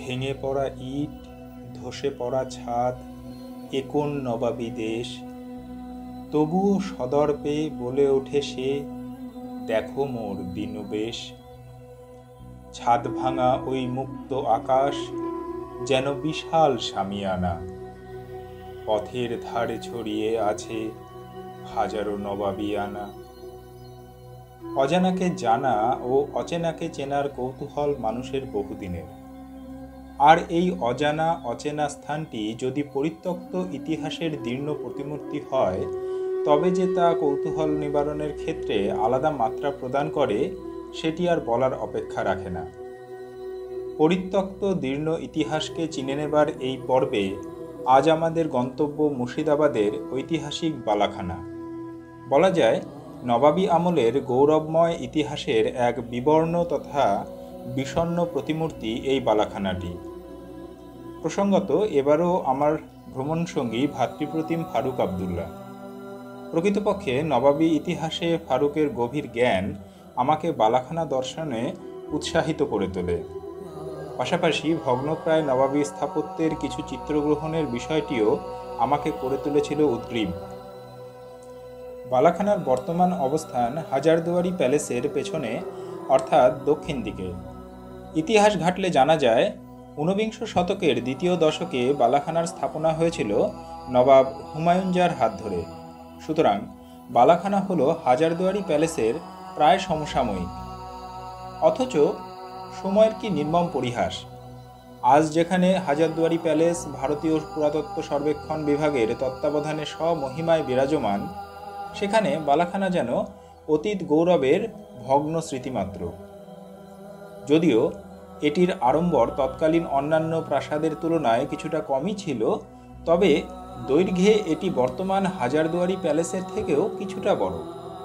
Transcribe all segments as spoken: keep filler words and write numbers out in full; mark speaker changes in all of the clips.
Speaker 1: ভেঙে পড়া ইট, ধসে পড়া ছাদ, এ কোন নবাবী দেশ। তবুও সদর্পে বলে ওঠে সে, দেখো মোর দীনবেশ। ছাদ ভাঙা ওই মুক্ত আকাশ যেন বিশাল শামিয়ানা, পথের ধারে ছড়িয়ে আছে হাজারো নবাবিয়ানা। অজানাকে জানা ও অচেনাকে চেনার কৌতূহল মানুষের বহুদিনের। আর এই অজানা অচেনা স্থানটি যদি পরিত্যক্ত ইতিহাসের দীর্ণ প্রতিমূর্তি হয়, তবে যে তা কৌতূহল নিবারণের ক্ষেত্রে আলাদা মাত্রা প্রদান করে, সেটি আর বলার অপেক্ষা রাখে না। পরিত্যক্ত দীর্ণ ইতিহাসকে চিনে নেবার এই পর্বে আজ আমাদের গন্তব্য মুর্শিদাবাদের ঐতিহাসিক বালাখানা। বলা যায়, নবাবী আমলের গৌরবময় ইতিহাসের এক বিবর্ণ তথা বিষণ্ণ প্রতিমূর্তি এই বালাখানাটি। প্রসঙ্গত এবারও আমার ভ্রমণসঙ্গী ভাতৃপ্রতিম ফারুক আবদুল্লাহ। প্রকৃতপক্ষে নবাবী ইতিহাসে ফারুকের গভীর জ্ঞান আমাকে বালাখানা দর্শনে উৎসাহিত করে তোলে। পাশাপাশি ভগ্নপ্রায় নবাবী স্থাপত্যের কিছু চিত্রগ্রহণের বিষয়টিও আমাকে করে তুলেছিল উদ্গ্রীব। বালাখানার বর্তমান অবস্থান হাজারদুয়ারি প্যালেসের পেছনে, অর্থাৎ দক্ষিণ দিকে। ইতিহাস ঘাটলে জানা যায়, ঊনবিংশ শতকের দ্বিতীয় দশকে বালাখানার স্থাপনা হয়েছিল নবাব হুমায়ুন জাহর হাত ধরে। সুতরাং বালাখানা হল হাজারদুয়ারি প্যালেসের প্রায় সমসাময়িক। অথচ সময়ের কি নির্মম পরিহাস! আজ যেখানে হাজারদুয়ারি প্যালেস ভারতীয় পুরাতত্ত্ব সর্বেক্ষণ বিভাগের তত্ত্বাবধানে স্বমহিমায় বিরাজমান, সেখানে বালাখানা যেন অতীত গৌরবের ভগ্ন স্মৃতিমাত্র। যদিও এটির আড়ম্বর তৎকালীন অন্যান্য প্রাসাদের তুলনায় কিছুটা কমই ছিল, তবে দৈর্ঘ্যে এটি বর্তমান হাজারদুয়ারি প্যালেসের থেকেও কিছুটা বড়।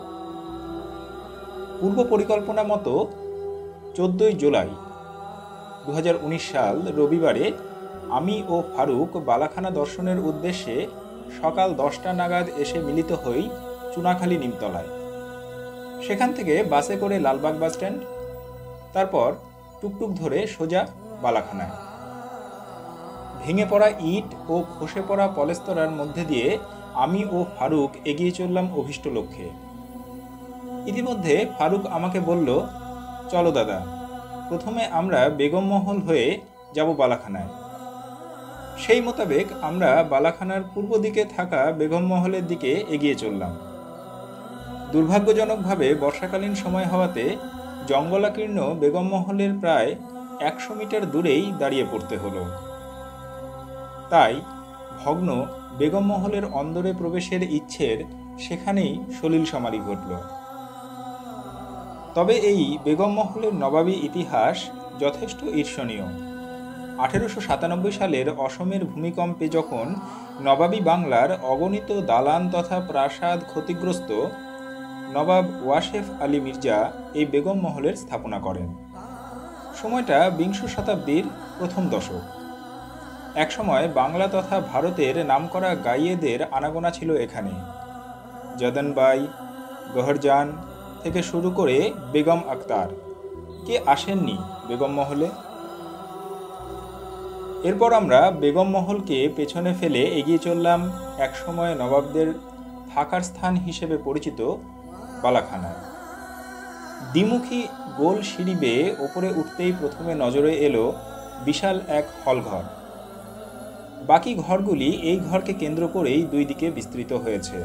Speaker 1: পূর্ব পরিকল্পনা মতো চোদ্দই জুলাই দু হাজার উনিশ সাল রবিবারে আমি ও ফারুক বালাখানা দর্শনের উদ্দেশ্যে সকাল দশটা নাগাদ এসে মিলিত হই চুনাখালী নিমতলায়। সেখান থেকে বাসে করে লালবাগ বাসস্ট্যান্ড, তারপর টুকটুক ধরে সোজা বালাখানায়। ভেঙে পড়া ইট ও খসে পড়া পলেস্তরার মধ্যে দিয়ে আমি ও ফারুক এগিয়ে চললাম অভীষ্ট লক্ষ্যে। ইতিমধ্যে ফারুক আমাকে বলল, চলো দাদা, প্রথমে আমরা বেগম মহল হয়ে যাব বালাখানায়। সেই মোতাবেক আমরা বালাখানার পূর্ব দিকে থাকা বেগম মহলের দিকে এগিয়ে চললাম। দুর্ভাগ্যজনকভাবে বর্ষাকালীন সময় হওয়াতে জঙ্গলাকীর্ণ বেগম মহলের প্রায় একশো মিটার দূরেই দাঁড়িয়ে পড়তে হলো। তাই ভগ্ন বেগম মহলের অন্দরে প্রবেশের ইচ্ছের সেখানেই সলিল সমাধি ঘটল। তবে এই বেগম মহলের নবাবী ইতিহাস যথেষ্ট ঈর্ষণীয়। আঠেরোশো সাতানব্বই সালের অসমের ভূমিকম্পে যখন নবাবী বাংলার অগণিত দালান তথা প্রাসাদ ক্ষতিগ্রস্ত, নবাব ওয়াসেফ আলী মির্জা এই বেগম মহলের স্থাপনা করেন। সময়টা বিংশ শতাব্দীর প্রথম দশক। একসময় বাংলা তথা ভারতের নামকরা গাইয়েদের আনাগোনা ছিল এখানে। যদনবাই, গহরজান থেকে শুরু করে বেগম আক্তার, কে আসেননি বেগম মহলে? এরপর আমরা বেগম মহলকে পেছনে ফেলে এগিয়ে চললাম একসময় নবাবদের থাকার স্থান হিসেবে পরিচিত বালাখানায়। দ্বিমুখী গোল সিঁড়ি বেয়ে ওপরে উঠতেই প্রথমে নজরে এলো বিশাল এক হলঘর। বাকি ঘরগুলি এই ঘরকে কেন্দ্র করেই দুই দিকে বিস্তৃত হয়েছে।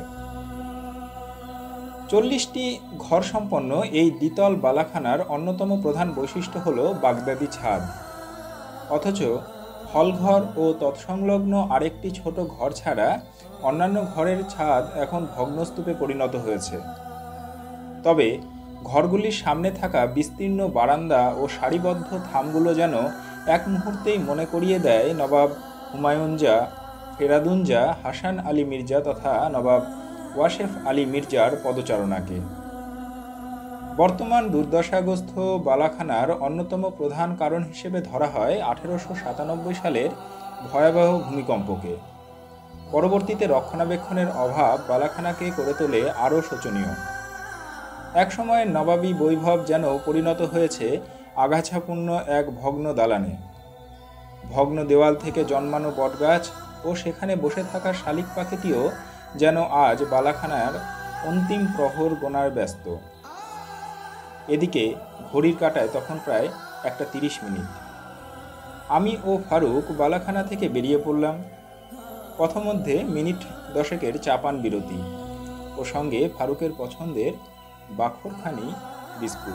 Speaker 1: চল্লিশটি ঘর সম্পন্ন এই দ্বিতল বালাখানার অন্যতম প্রধান বৈশিষ্ট্য হল বাগদাদি ছাদ। অথচ হলঘর ও তৎসংলগ্ন আরেকটি ছোট ঘর ছাড়া অন্যান্য ঘরের ছাদ এখন ভগ্নস্তূপে পরিণত হয়েছে। তবে ঘরগুলির সামনে থাকা বিস্তীর্ণ বারান্দা ও সারিবদ্ধ থামগুলো যেন এক মুহূর্তেই মনে করিয়ে দেয় নবাব হুমায়ুন জাহ, ফেরাদুন জাহ, হাসান আলী মির্জা তথা নবাব ওয়াসেফ আলী মির্জার পদচারণাকে। বর্তমান দুর্দশাগ্রস্ত বালাখানার অন্যতম প্রধান কারণ হিসেবে ধরা হয় আঠেরোশো সাতানব্বই সালের ভয়াবহ ভূমিকম্পকে। পরবর্তীতে রক্ষণাবেক্ষণের অভাব বালাখানাকে করে তোলে আরও শোচনীয়। একসময়ের নবাবী বৈভব যেন পরিণত হয়েছে আগাছাপূর্ণ এক ভগ্ন দালানে। ভগ্ন দেওয়াল থেকে জন্মানো বটগাছ ও সেখানে বসে থাকা শালিক পাখিটিও যেন আজ বালাখানার অন্তিম প্রহর গোনার ব্যস্ত। এদিকে ঘড়ির কাঁটায় তখন প্রায় একটা তিরিশ মিনিট। আমি ও ফারুক বালাখানা থেকে বেরিয়ে পড়লাম। পথমধ্যে মিনিট দশেকের চাপান বিরতি ও সঙ্গে ফারুকের পছন্দের বাখরখানি বিস্কুট।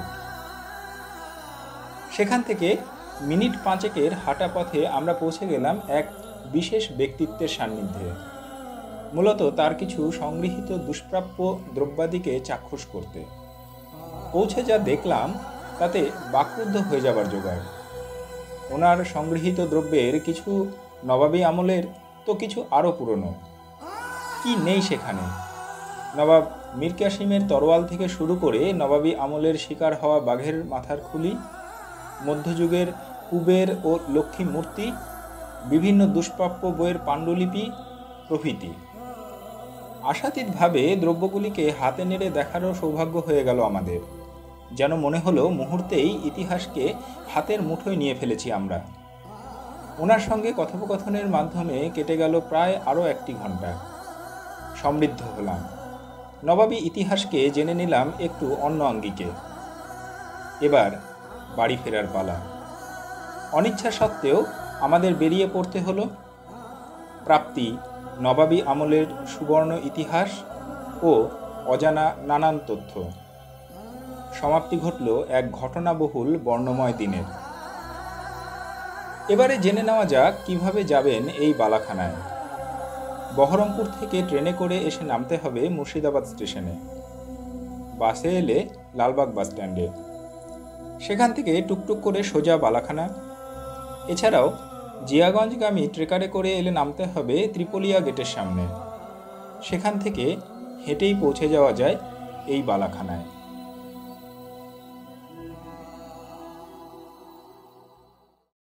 Speaker 1: সেখান থেকে মিনিট পাঁচেকের হাঁটা পথে আমরা পৌঁছে গেলাম এক বিশেষ ব্যক্তিত্বের সান্নিধ্যে, মূলত তার কিছু সংগৃহীত দুষ্প্রাপ্য দ্রব্যাদিকে চাক্ষুষ করতে। পৌঁছে যা দেখলাম তাতে বাকরুদ্ধ হয়ে যাবার জোগাড়। ওনার সংগৃহীত দ্রব্যের কিছু নবাবী আমলের, তো কিছু আরও পুরনো। কি নেই সেখানে! নবাব মীর কাসিমের তরোয়াল থেকে শুরু করে নবাবী আমলের শিকার হওয়া বাঘের মাথার খুলি, মধ্যযুগের কুবের ও লক্ষ্মী মূর্তি, বিভিন্ন দুষ্প্রাপ্য বইয়ের পাণ্ডুলিপি প্রভৃতি। আশাতীতভাবে দ্রব্যগুলিকে হাতে নেড়ে দেখারও সৌভাগ্য হয়ে গেল আমাদের। যেন মনে হলো মুহূর্তেই ইতিহাসকে হাতের মুঠোয় নিয়ে ফেলেছি আমরা। ওনার সঙ্গে কথোপকথনের মাধ্যমে কেটে গেল প্রায় আরও একটি ঘন্টা। সমৃদ্ধ হলাম, নবাবী ইতিহাসকে জেনে নিলাম একটু অন্য আঙ্গিকে। এবার বাড়ি ফেরার পালা। অনিচ্ছা সত্ত্বেও আমাদের বেরিয়ে পড়তে হলো। প্রাপ্তি নবাবী আমলের সুবর্ণ ইতিহাস ও অজানা নানান তথ্য। সমাপ্তি ঘটল এক ঘটনাবহুল বর্ণময় দিনের। এবারে জেনে নেওয়া যাক কিভাবে যাবেন এই বালাখানায়। বহরমপুর থেকে ট্রেনে করে এসে নামতে হবে মুর্শিদাবাদ স্টেশনে, বাসে এলে লালবাগ বাস স্ট্যান্ডে, সেখান থেকে টুকটুক করে সোজা বালাখানা। এছাড়াও জিয়াগঞ্জগামী ট্রেকারে করে এলে নামতে হবে ত্রিপলিয়া গেটের সামনে, সেখান থেকে হেঁটেই পৌঁছে যাওয়া যায় এই বালাখানায়।